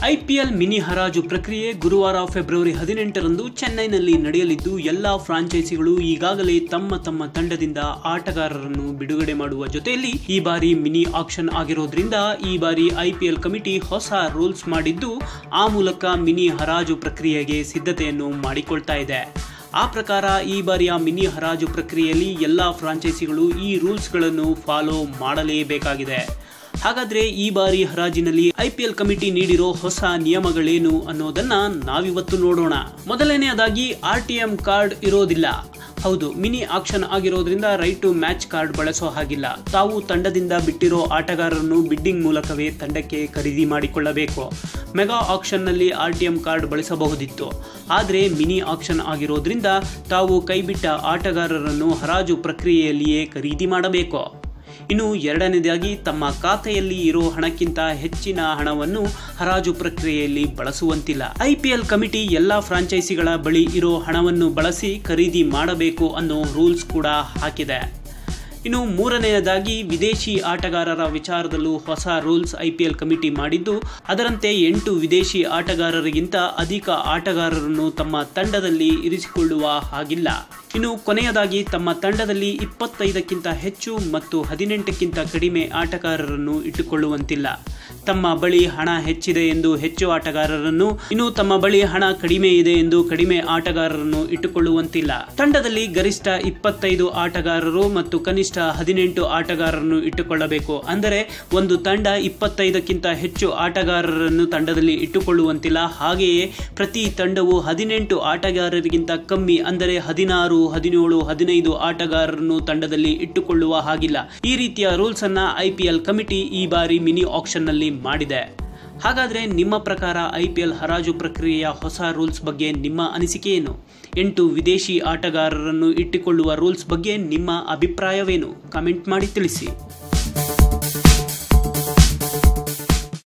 IPL mini ಹರಾಜು ಪ್ರಕ್ರಿಯೆ ಗುರುವಾರ ಫೆಬ್ರವರಿ 18ರಂದು ಚೆನ್ನೈನಲ್ಲಿ ನಡೆಯಲಿದ್ದು ಎಲ್ಲಾ ಫ್ರಾಂಚೈಸಿಗಳು ಈಗಾಗಲೇ ತಮ್ಮ ತಂಡದಿಂದ ಆಟಗಾರರನ್ನು ಬಿಡುಗಡೆ ಮಾಡುವ ಜೊತೆಯಲ್ಲಿ ಈ ಬಾರಿ ಮಿನಿ ಆಕ್ಷನ್ ಆಗಿರೋದ್ರಿಂದ ಈ ಬಾರಿ IPL ಕಮಿಟಿ ಹೊಸ ರೂಲ್ಸ್ ಮಾಡಿದ್ದು ಆ ಮೂಲಕ ಮಿನಿ ಹರಾಜು ಪ್ರಕ್ರಿಯೆಗೆ ಸಿದ್ಧತೆಯನ್ನು ಮಾಡಿಕೊಳ್ತಾ ಇದೆ. ಆ ಪ್ರಕಾರ ಈ ಬಾರಿಯ ಮಿನಿ ಹರಾಜು ಪ್ರಕ್ರಿಯೆಯಲ್ಲಿ ಎಲ್ಲಾ ಫ್ರಾಂಚೈಸಿಗಳು ಈ ರೂಲ್ಸ್ಗಳನ್ನು ಫಾಲೋ ಮಾಡಲೇಬೇಕಾಗಿದೆ. ಹಾಗಾದ್ರೆ ಈ ಬಾರಿ ಹರಾಜಿನಲ್ಲಿ IPL ಕಮಿಟಿ ನೀಡಿರೋ ಹೊಸ ನಿಯಮಗಳೇನು ಅನ್ನೋದನ್ನ ನಾವಿವತ್ತು ನೋಡೋಣ. ಮೊದಲನೆಯದಾಗಿ RTM ಕಾರ್ಡ್ ಇರೋದಿಲ್ಲ. ಹೌದು, ಮಿನಿ ಆಕ್ಷನ್ ಆಗಿರೋದ್ರಿಂದ ರೈಟ್ ಟು ಮ್ಯಾಚ್ ಕಾರ್ಡ್ ಬಳಸೋ ಹಾಗಿಲ್ಲ. ತಾವು ತಂಡದಿಂದ ಬಿಟ್ಟಿರೋ ಆಟಗಾರರನ್ನು ಬಿಡ್ಡಿಂಗ್ ಮೂಲಕವೇ ತಂಡಕ್ಕೆ ಖರೀದಿ ಮಾಡಿಕೊಳ್ಳಬೇಕು. ಮೆಗಾ ಆಕ್ಷನ್ನಲ್ಲಿ RTM ಕಾರ್ಡ್ ಬಳಸಬಹುದಿತ್ತು. ಆದರೆ ಮಿನಿ ಆಕ್ಷನ್ ಆಗಿರೋದ್ರಿಂದ ತಾವು ಕೈಬಿಟ್ಟ ಆಟಗಾರರನ್ನು ಹರಾಜು ಪ್ರಕ್ರಿಯೆಯಲ್ಲಿಯೇ ಖರೀದಿ ಮಾಡಬೇಕು. ಇನ್ನು ಎರಡನೇದಾಗಿ ತಮ್ಮ ಖಾತೆಯಲ್ಲಿ ಇರೋ ಹಣಕ್ಕಿಂತ ಹೆಚ್ಚಿನ ಹಣವನ್ನು ಹರಾಜು ಪ್ರಕ್ರಿಯೆಯಲ್ಲಿ ಬಳಸುವಂತಿಲ್ಲ. IPL ಕಮಿಟಿ ಎಲ್ಲಾ ಫ್ರಾಂಚೈಸಿಗಳ ಬಳಿ ಇರೋ ಹಣವನ್ನು ಬಳಸಿ ಖರೀದಿ ಮಾಡಬೇಕು ಅನ್ನೋ ರೂಲ್ಸ್ ಕೂಡ ಹಾಕಿದೆ. ಇನ್ನು ಮೂರನೆಯದಾಗಿ ವಿದೇಶಿ ಆಟಗಾರರ ವಿಚಾರದಲ್ಲೂ ಹೊಸ ರೂಲ್ಸ್ IPL ಕಮಿಟಿ ಮಾಡಿದ್ದು, ಅದರಂತೆ 8 ವಿದೇಶಿ ಆಟಗಾರರಿಗಿಂತ ಅಧಿಕ ಆಟಗಾರರನ್ನು ತಮ್ಮ ತಂಡದಲ್ಲಿ ಇರಿಸಿಕೊಳ್ಳುವ ಹಾಗಿಲ್ಲ. ಇನ್ನು ಕೊನೆಯದಾಗಿ ತಮ್ಮ ತಂಡದಲ್ಲಿ 25ಕ್ಕಿಂತ ಹೆಚ್ಚು ಮತ್ತು 18ಕ್ಕಿಂತ ಕಡಿಮೆ ಆಟಗಾರರನ್ನು ಇಟ್ಟುಕೊಳ್ಳುವಂತಿಲ್ಲ. ತಮ್ಮ ಬಳಿ ಹಣ ಹೆಚ್ಚಿದೆ ಎಂದು ಹೆಚ್ಚು ಆಟಗಾರರನ್ನು, ಇನ್ನು ತಮ್ಮ ಬಳಿ ಹಣ ಕಡಿಮೆ ಇದೆ ಎಂದು ಕಡಿಮೆ ಆಟಗಾರರನ್ನು ಇಟ್ಟುಕೊಳ್ಳುವಂತಿಲ್ಲ. ತಂಡದಲ್ಲಿ ಗರಿಷ್ಠ 25 ಆಟಗಾರರು ಮತ್ತು ಕನಿಷ್ಠ 18 ಆಟಗಾರರನ್ನು ಇಟ್ಟುಕೊಳ್ಳಬೇಕು. ಅಂದರೆ ಒಂದು ತಂಡ 25ಕ್ಕಿಂತ ಹೆಚ್ಚು ಆಟಗಾರರನ್ನು ತಂಡದಲ್ಲಿ ಇಟ್ಟುಕೊಳ್ಳುವಂತಿಲ್ಲ. ಹಾಗೆಯೇ ಪ್ರತಿ ತಂಡವು 18 ಆಟಗಾರರಿಗಿಂತ ಕಮ್ಮಿ ಅಂದರೆ 16, 17, 15 ಆಟಗಾರರನ್ನು ತಂಡದಲ್ಲಿ ಇಟ್ಟುಕೊಳ್ಳುವ ಹಾಗಿಲ್ಲ. ಈ ರೀತಿಯ ರೂಲ್ಸ್ ಅನ್ನ IPL ಕಮಿಟಿ ಈ ಬಾರಿ ಮಿನಿ ಆಕ್ಷನ್ ನಲ್ಲಿ ಮಾಡಿದೆ. ಹಾಗಾದ್ರೆ ನಿಮ್ಮ ಪ್ರಕಾರ IPL ಹರಾಜು ಪ್ರಕ್ರಿಯೆಯ ಹೊಸ ರೂಲ್ಸ್ ಬಗ್ಗೆ ನಿಮ್ಮ ಅನಿಸಿಕೆ ಏನು? 8 ವಿದೇಶಿ ಆಟಗಾರರನ್ನು ಇಟ್ಟುಕೊಳ್ಳುವ ರೂಲ್ಸ್ ಬಗ್ಗೆ ನಿಮ್ಮ ಅಭಿಪ್ರಾಯವೇನು? ಕಾಮೆಂಟ್ ಮಾಡಿ ತಿಳಿಸಿ.